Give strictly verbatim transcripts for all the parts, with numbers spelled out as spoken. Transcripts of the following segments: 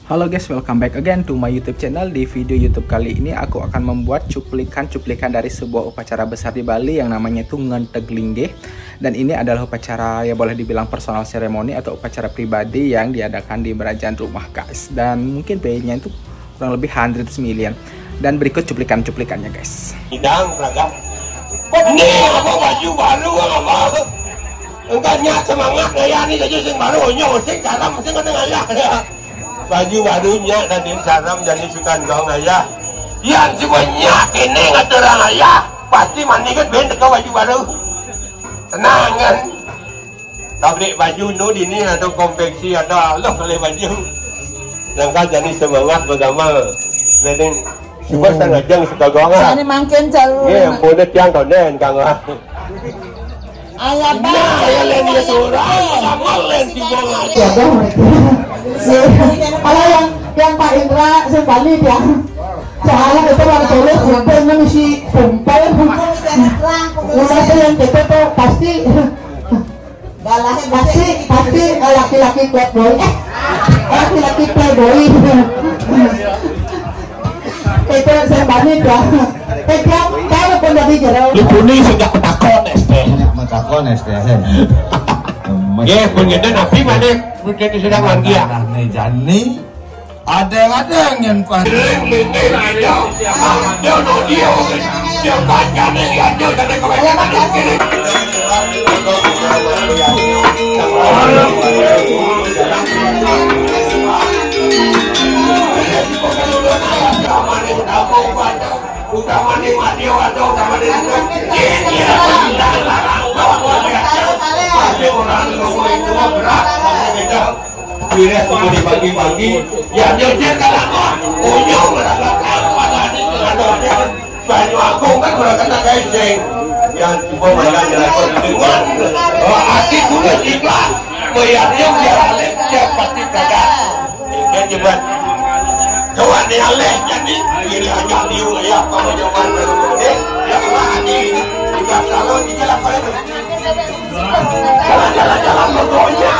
Halo guys, welcome back again to my YouTube channel. Di video YouTube kali ini aku akan membuat cuplikan-cuplikan dari sebuah upacara besar di Bali yang namanya itu Ngenteg Linggih. Dan ini adalah upacara ya boleh dibilang personal ceremony atau upacara pribadi yang diadakan di Berajaan Rumah guys. Dan mungkin biayanya itu kurang lebih hundreds million. Dan berikut cuplikan-cuplikannya guys. Hidang ragam. Nih apa baju baru apa? Enggaknya semangat ya nih jadi sing baru nyo sing dalam sing ngene ya. Baju barunya dan salam jadi sukan dong ayah. Yang semuanya ini ngaturang ayah pasti mandi kan ben teko baju baru. Tenang kan. Tabrik baju nu ini atau konveksi atau Allah oleh baju. Dan kan jadi semangat pertama. Jadi semua sangat jeng suka gonga. Ini makin jalur. Iya, punya tiang konen kang. Ayah bah, ayah lain dia surah, lain si gonga. Kalau yang yang Pak Indra sebalik ya, soalnya itu orang tulis sampai mengisi sumpah. Udah yang kita tuh pasti, pasti pasti laki-laki playboy, eh laki-laki playboy. Itu sebalik ya. Eh dia kalau pun jadi jerau. Ibu ni sejak ketakon S T. Takon S T. Ya, punya nabi mana? Punya sedang lagi ya. Nih Jani, ada-ada yang pas. Dia no dia, dia banyak nih dia dia dari kebanyakan ini. Utama nih mati atau utama nih ini orang ngomong itu berat kita pilih seperti pagi-pagi yang jujur kalau ujung berangkat pada ini banyak aku kan berangkat guys yang cuma mereka jelaskan dengan hati tulus ikhlas bayarnya biar alih dia pasti berangkat dan juga Jawa ni alih jadi ini hanya liu ya kalau jawaban berikutnya ya lagi jika salah jika lakukan jalan-jalan pokoknya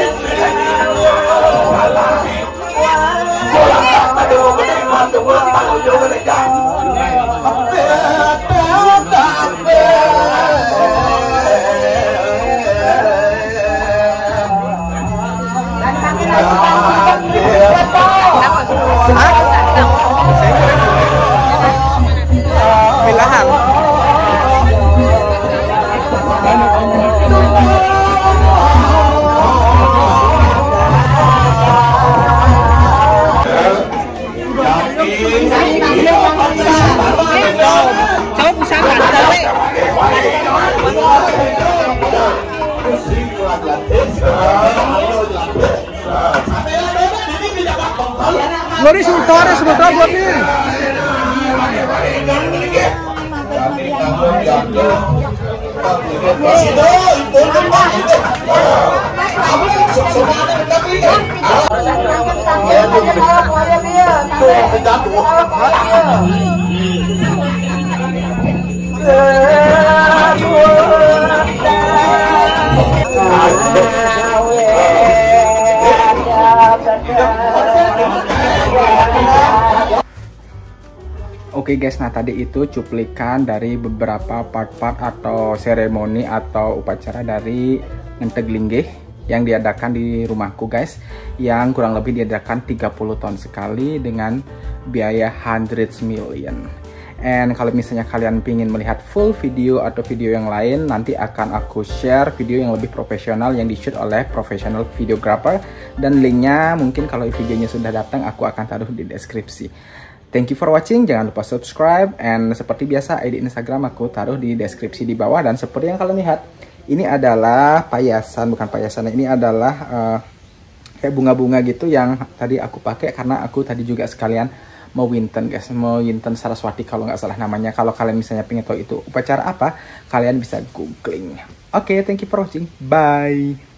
bola tak ada menerima semua tanggung jawab mereka Pilahan. Kau bisa nggak tahu? Lori sebentar, sebentar buat nih. Oke okay guys, nah tadi itu cuplikan dari beberapa part-part atau seremoni atau upacara dari Ngenteg Linggih yang diadakan di rumahku guys, yang kurang lebih diadakan tiga puluh tahun sekali dengan biaya hundreds million. And kalau misalnya kalian pingin melihat full video atau video yang lain, nanti akan aku share video yang lebih profesional yang di shoot oleh professional videographer, dan linknya mungkin kalau videonya sudah datang aku akan taruh di deskripsi. Thank you for watching, jangan lupa subscribe, and seperti biasa I D Instagram aku taruh di deskripsi di bawah. Dan seperti yang kalian lihat, ini adalah payasan, bukan payasan, ini adalah uh, kayak bunga-bunga gitu yang tadi aku pakai karena aku tadi juga sekalian mau Winten guys, mau Winten Saraswati kalau nggak salah namanya. Kalau kalian misalnya pengen tahu itu upacara apa, kalian bisa googling. Oke, okay, thank you for watching, bye.